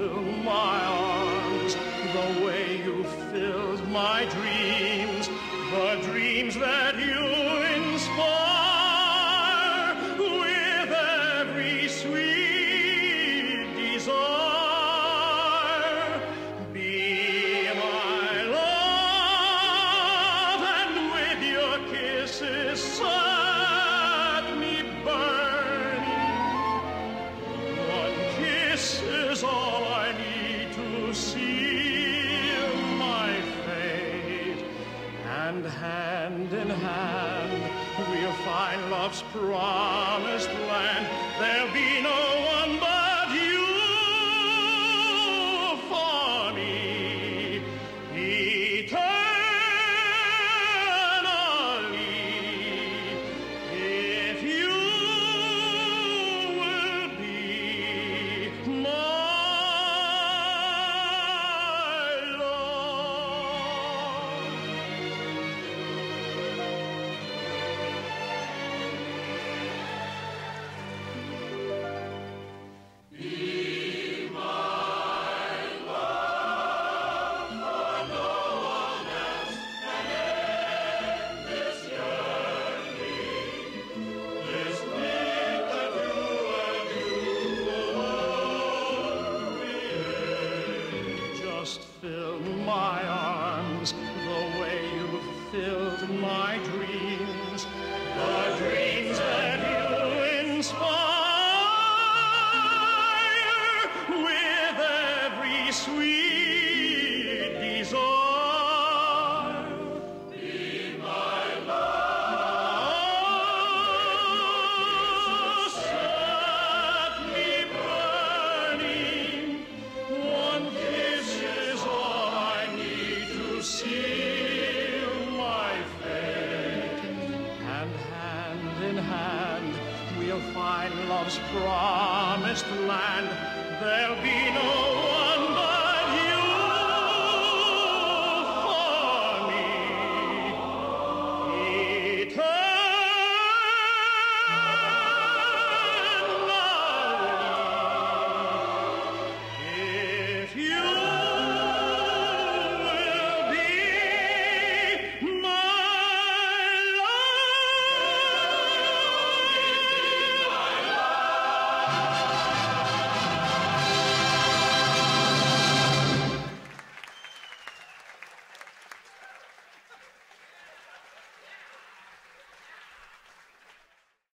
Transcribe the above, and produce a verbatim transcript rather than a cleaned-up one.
fill my arms the way you filled my dreams, the dreams that you inspire with every sweet desire. Be my love, and with your kisses set me burning. One kiss is all I need to seal my fate, and hand in hand we'll find love's promised land. There'll be no one but you for me eternally, if you will be my love. Just fill my arms the way you filled my dreams, the dreams that you inspire with every sweet desire. Be my love, set me burning. One kiss is all I need to seal my fate, and hand in hand we'll find love's promised land. There'll be no